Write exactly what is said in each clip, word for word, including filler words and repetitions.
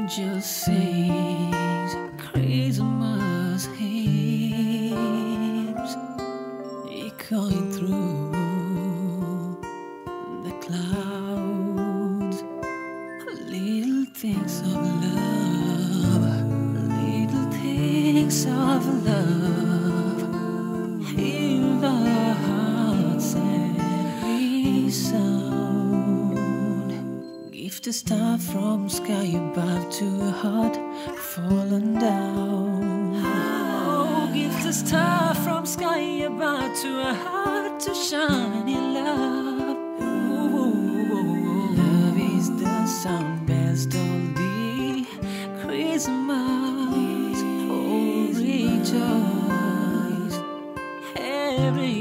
angel sings Christmas hymns, echoing through the clouds. Little things of love, little things of love, heal the hearts every sound. Gift a star from sky above to a heart fallen down. Oh, gift a star from sky above to a heart to shine in love. Ooh, love is the sound best of the Christmas. Oh, rejoice every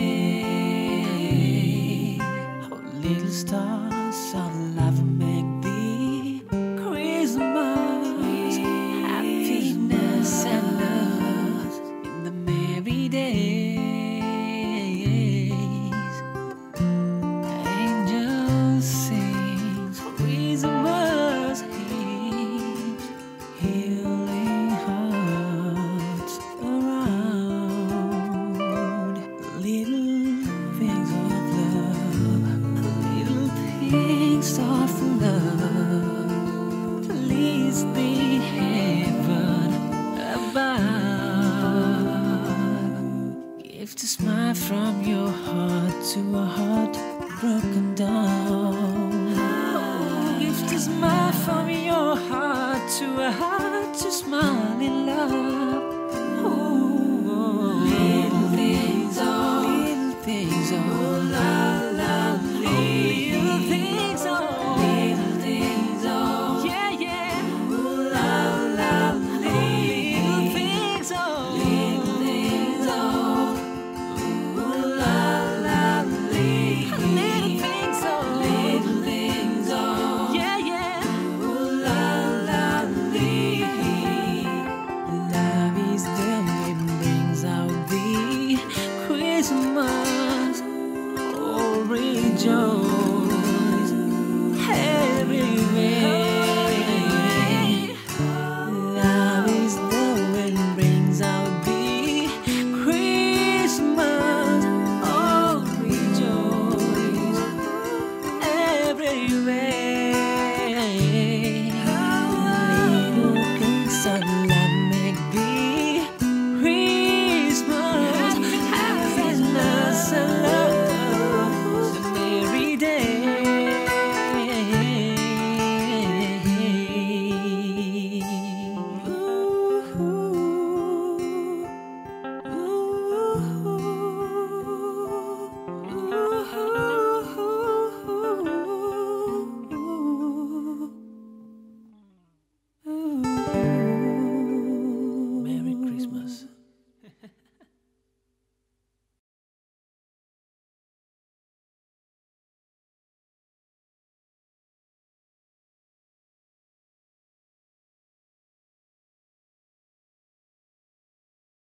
way. Oh, little stars of love make the Christmas. Happiness and love in the merry days. Angels sing Christmas hymns, healing hearts around. Little things of love, little things of love, please the heaven above. Gift a smile from your heart to a heart broken down. Oh, gift a smile from your heart to a heart to smile in love.